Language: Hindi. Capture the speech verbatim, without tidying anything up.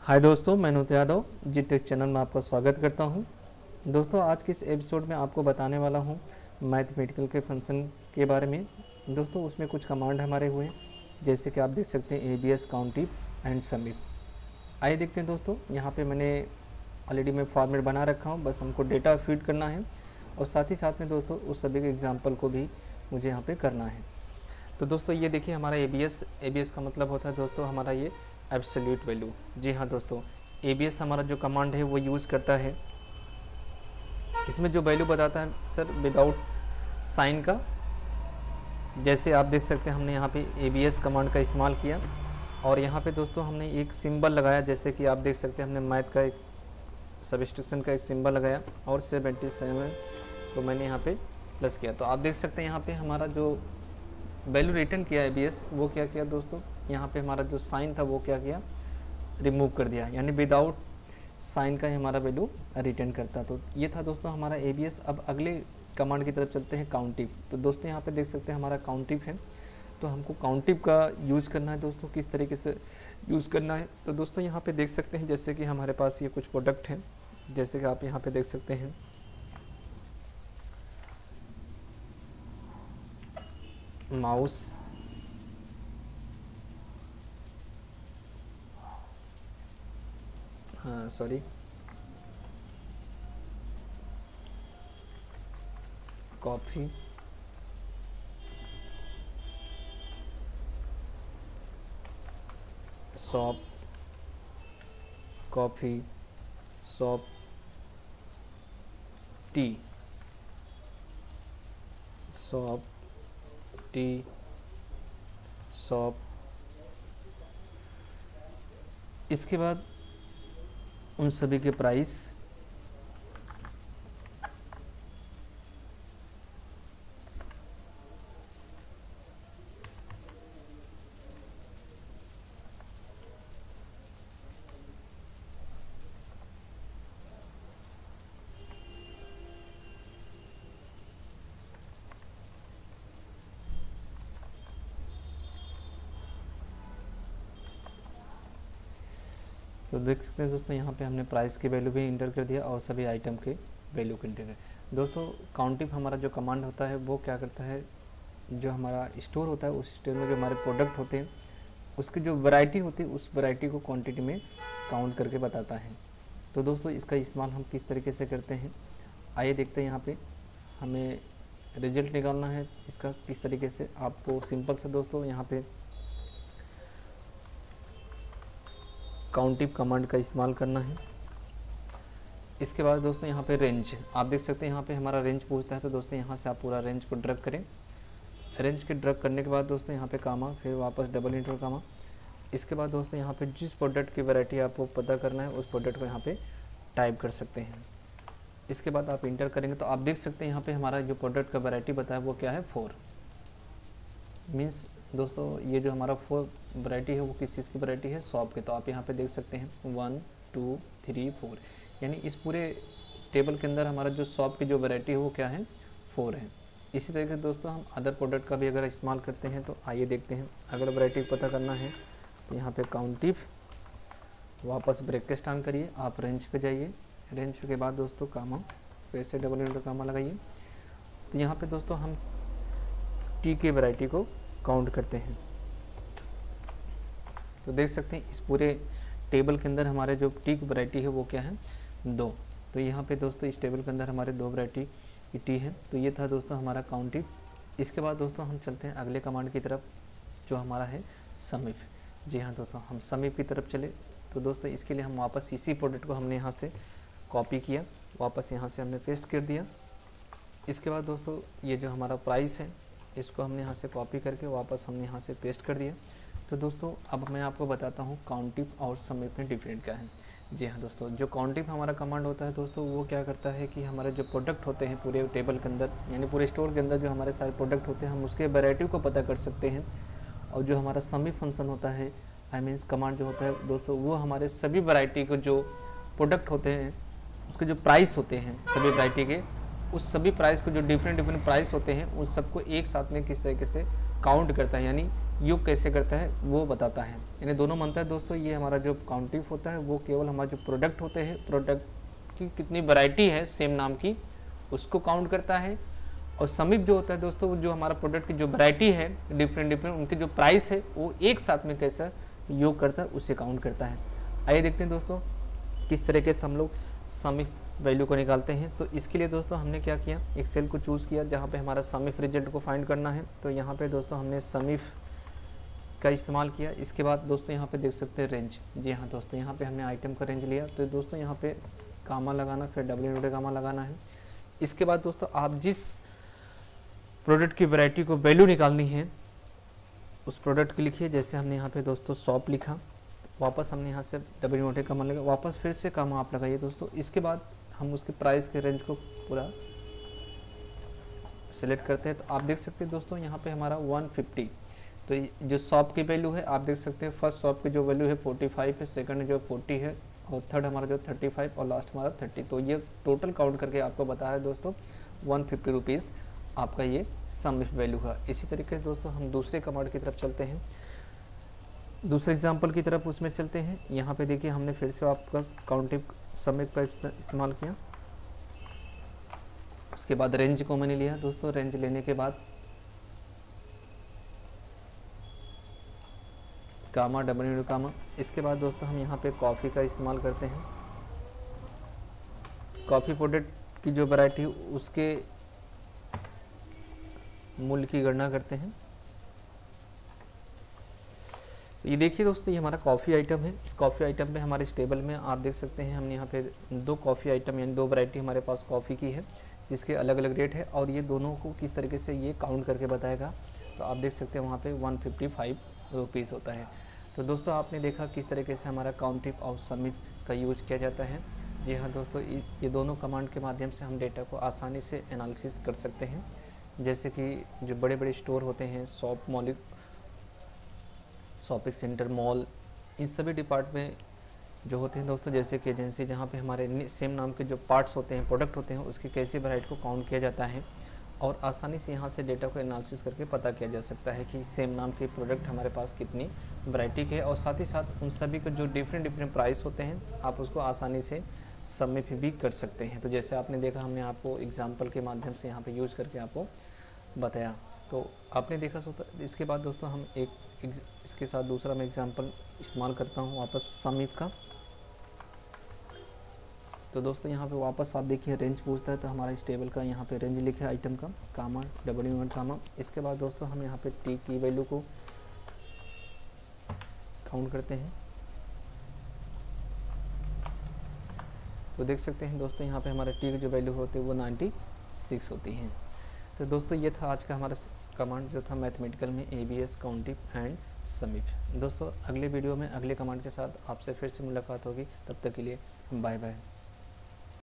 हाय दोस्तों, मैं Anut Yadav G tech channel में आपका स्वागत करता हूं। दोस्तों, आज के इस एपिसोड में आपको बताने वाला हूं मैथमेटिकल के फंक्शन के बारे में। दोस्तों, उसमें कुछ कमांड हमारे हुए हैं, जैसे कि आप देख सकते हैं ए बी एस, काउंटिव एंड समिप। आइए देखते हैं दोस्तों। यहाँ पे मैंने ऑलरेडी मैं फॉर्मेट बना रखा हूँ, बस हमको डेटा फीड करना है और साथ ही साथ में दोस्तों उस सभी के एग्जाम्पल को भी मुझे यहाँ पर करना है। तो दोस्तों ये देखिए, हमारा A B S A B S का मतलब होता है दोस्तों हमारा ये एब्सोल्यूट वैल्यू। जी हाँ दोस्तों, ए बी एस हमारा जो कमांड है वो यूज़ करता है, इसमें जो वैल्यू बताता है सर विदाउट साइन का। जैसे आप देख सकते हैं हमने यहाँ पे ए बी एस कमांड का इस्तेमाल किया और यहाँ पे दोस्तों हमने एक सिंबल लगाया, जैसे कि आप देख सकते हैं हमने मैथ का एक सब्स्टिट्यूशन का एक सिंबल लगाया और सेवेंटी सेवन को मैंने यहाँ पे प्लस किया। तो आप देख सकते हैं यहाँ पे हमारा जो वैल्यू रिटर्न किया ए बी एस वो क्या किया दोस्तों, यहाँ पे हमारा जो साइन था वो क्या किया, रिमूव कर दिया, यानी विदाउट साइन का ही हमारा वैल्यू रिटर्न करता। तो ये था दोस्तों हमारा ए बी एस। अब अगले कमांड की तरफ चलते हैं, काउंटिव। तो दोस्तों यहाँ पे देख सकते हैं हमारा काउंटिव है, तो हमको काउंटिव का यूज़ करना है दोस्तों। किस तरीके से यूज़ करना है, तो दोस्तों यहाँ पे देख सकते हैं जैसे कि हमारे पास ये कुछ प्रोडक्ट हैं, जैसे कि आप यहाँ पे देख सकते हैं माउस, हाँ sorry coffee, shop, coffee, shop, tea, shop, tea, shop. इसके बाद उन सभी के प्राइस, तो देख सकते हैं दोस्तों यहाँ पे हमने प्राइस की वैल्यू भी इंटर कर दिया और सभी आइटम के वैल्यू को इंटर कर। दोस्तों काउंटिव हमारा जो कमांड होता है वो क्या करता है, जो हमारा स्टोर होता है उस स्टोर में जो हमारे प्रोडक्ट होते हैं उसकी जो वैरायटी होती है उस वैरायटी को क्वांटिटी में काउंट करके बताता है। तो दोस्तों इसका इस्तेमाल हम किस तरीके से करते हैं, आइए देखते हैं। यहाँ पर हमें रिजल्ट निकालना है इसका किस तरीके से। आपको सिंपल से दोस्तों यहाँ पर काउंटिव कमांड का इस्तेमाल करना है। इसके बाद दोस्तों यहाँ पे रेंज, आप देख सकते हैं यहाँ पे हमारा रेंज पूछता है, तो दोस्तों यहाँ से आप पूरा रेंज को ड्रैग करें। रेंज के ड्रैग करने के बाद दोस्तों यहाँ पे कामा, फिर वापस डबल इंटर कामा। इसके बाद दोस्तों यहाँ पे जिस प्रोडक्ट की वैरायटी आपको पता करना है उस प्रोडक्ट को यहाँ पे टाइप कर सकते हैं। इसके बाद आप इंटर करेंगे तो आप देख सकते हैं यहाँ पे हमारा जो प्रोडक्ट का वैरायटी बताया वो क्या है, फोर। मीन्स दोस्तों ये जो हमारा फोर वैरायटी है वो किस चीज़ की वैरायटी है, शॉप के। तो आप यहाँ पे देख सकते हैं वन टू थ्री फोर, यानी इस पूरे टेबल के अंदर हमारा जो शॉप की जो वैरायटी है वो क्या है, फोर है। इसी तरीके से दोस्तों हम अदर प्रोडक्ट का भी अगर इस्तेमाल करते हैं तो आइए देखते हैं। अगर वैरायटी पता करना है तो यहाँ पे काउंटिव, वापस ब्रैकेट ऑन करिए, आप रेंज पे जाइए। रेंज के बाद दोस्तों कामा, फिर से डबल इंटर कामा लगाइए। तो यहाँ पे दोस्तों हम टी के वैरायटी को काउंट करते हैं। तो देख सकते हैं इस पूरे टेबल के अंदर हमारे जो टी की वैरायटी है वो क्या है, दो। तो यहाँ पे दोस्तों इस टेबल के अंदर हमारे दो वैरायटी की टी है। तो ये था दोस्तों हमारा काउंटिव। इसके बाद दोस्तों हम चलते हैं अगले कमांड की तरफ जो हमारा है समिप। जी हाँ दोस्तों, हम समिप की तरफ चले। तो दोस्तों इसके लिए हम वापस इसी प्रोडक्ट को हमने यहाँ से कॉपी किया, वापस यहाँ से हमने पेस्ट कर दिया। इसके बाद दोस्तों ये जो हमारा प्राइस है इसको हमने यहाँ से कॉपी करके वापस हमने यहाँ से पेस्ट कर दिया। तो दोस्तों अब मैं आपको बताता हूँ काउंटिव और समिप में डिफरेंट क्या है। जी हाँ दोस्तों, जो काउंटिव हमारा कमांड होता है दोस्तों वो क्या करता है कि हमारे जो प्रोडक्ट होते हैं पूरे टेबल के अंदर, यानी पूरे स्टोर के अंदर जो हमारे सारे प्रोडक्ट होते हैं हम उसके वैरायटी को पता कर सकते हैं। और जो हमारा समिप फंक्शन होता है, आई मीन्स कमांड जो होता है दोस्तों, वो हमारे सभी वैरायटी को जो प्रोडक्ट होते हैं उसके जो प्राइस होते हैं सभी वैरायटी के, उस सभी प्राइस को जो डिफरेंट डिफरेंट प्राइस होते हैं उन सबको एक साथ में किस तरीके से काउंट करता है, यानी योग कैसे करता है वो बताता है। यानी दोनों मानता है दोस्तों, ये हमारा जो काउंटिव होता है वो केवल हमारा जो प्रोडक्ट होते हैं, प्रोडक्ट की कितनी वैरायटी है सेम नाम की उसको काउंट करता है, और समीप जो होता है दोस्तों जो हमारा प्रोडक्ट की जो वैरायटी है डिफरेंट डिफरेंट उनके जो प्राइस है वो एक साथ में कैसा योग करता है उसे काउंट करता है। आइए देखते हैं दोस्तों किस तरीके से हम लोग समीप वैल्यू को निकालते हैं। तो इसके लिए दोस्तों हमने क्या किया, एक सेल को चूज़ किया जहाँ पे हमारा समीप रिजल्ट को फाइंड करना है। तो यहाँ पे दोस्तों हमने समीप का इस्तेमाल किया। इसके बाद दोस्तों यहाँ पे देख सकते हैं रेंज। जी हाँ दोस्तों, यहाँ पे हमने आइटम का रेंज लिया। तो दोस्तों यहाँ पे कामा लगाना, फिर डब्ल्यू नोटे कामा लगाना है। इसके बाद दोस्तों आप जिस प्रोडक्ट की वैरायटी को वैल्यू निकालनी है उस प्रोडक्ट की लिखिए। जैसे हमने यहाँ पे दोस्तों शॉप लिखा, वापस हमने यहाँ से डब्ल्यू नोटे कामा लगा, वापस फिर से कामा आप लगाइए दोस्तों। इसके बाद हम उसके प्राइस के रेंज को पूरा सेलेक्ट करते हैं। तो आप देख सकते हैं दोस्तों यहाँ पे हमारा वन फिफ्टी, तो जो शॉप की वैल्यू है आप देख सकते हैं फर्स्ट शॉप की जो वैल्यू है फोर्टी फाइव है, सेकंड जो फोर्टी है, और थर्ड हमारा जो थर्टी फाइव और लास्ट हमारा थर्टी। तो ये टोटल काउंट करके आपको बता है दोस्तों वन फिफ्टी रुपीज़ आपका ये समीप वैल्यू है। इसी तरीके से दोस्तों हम दूसरे कमांड की तरफ चलते हैं, दूसरे एग्जाम्पल की तरफ उसमें चलते हैं। यहाँ पे देखिए हमने फिर से आपका काउंटिव समीप का इस्तेमाल किया। उसके बाद रेंज को मैंने लिया दोस्तों, रेंज लेने के बाद कामा डब्ल्यू कामा। इसके बाद दोस्तों हम यहाँ पे कॉफ़ी का इस्तेमाल करते हैं। कॉफ़ी प्रोडक्ट की जो वैरायटी उसके मूल्य की गणना करते हैं। तो ये देखिए दोस्तों ये हमारा कॉफ़ी आइटम है। इस कॉफ़ी आइटम में हमारे इस टेबल में आप देख सकते हैं हमने यहाँ पे दो कॉफ़ी आइटम यानी दो वैरायटी हमारे पास कॉफ़ी की है जिसके अलग अलग रेट है, और ये दोनों को किस तरीके से ये काउंट करके बताएगा। तो आप देख सकते हैं वहाँ पे वन फिफ्टी फाइव रुपीज़ होता है। तो दोस्तों आपने देखा किस तरीके से हमारा काउंटिव और समीप का यूज़ किया जाता है। जी हाँ दोस्तों, ये दोनों कमांड के माध्यम से हम डेटा को आसानी से एनालिसिस कर सकते हैं। जैसे कि जो बड़े बड़े स्टोर होते हैं, शॉप मॉलिक शॉपिंग सेंटर, मॉल, इन सभी डिपार्टमेंट जो होते हैं दोस्तों, जैसे कि एजेंसी जहाँ पे हमारे सेम नाम के जो पार्ट्स होते हैं, प्रोडक्ट होते हैं, उसकी कैसी वैरायटी को काउंट किया जाता है, और आसानी से यहाँ से डेटा को एनालिसिस करके पता किया जा सकता है कि सेम नाम के प्रोडक्ट हमारे पास कितनी वैरायटी के है, और साथ ही साथ उन सभी के जो डिफरेंट डिफरेंट प्राइस होते हैं आप उसको आसानी से समीप भी कर सकते हैं। तो जैसे आपने देखा हमने आपको एग्जाम्पल के माध्यम से यहाँ पर यूज़ करके आपको बताया, तो आपने देखा सोता। इसके बाद दोस्तों हम एक इसके साथ दूसरा मैं एग्जांपल इस्तेमाल करता हूँ वापस समीप का। तो दोस्तों यहाँ पे वापस आप देखिए रेंज पूछता है, तो हमारा इस टेबल का यहाँ पे रेंज लिखा है आइटम का, कामा डब्ल्यू वन कामा। इसके बाद दोस्तों हम यहाँ पे टी की वैल्यू को काउंट करते हैं। तो देख सकते हैं दोस्तों यहाँ पे हमारे टी की जो वैल्यू होती है वो नाइन्टी सिक्स होती है। तो दोस्तों ये था आज का हमारा कमांड जो था मैथमेटिकल में ए बी एस काउंटिव एंड समीप। दोस्तों अगले वीडियो में अगले कमांड के साथ आपसे फिर से मुलाकात होगी, तब तक के लिए बाय बाय।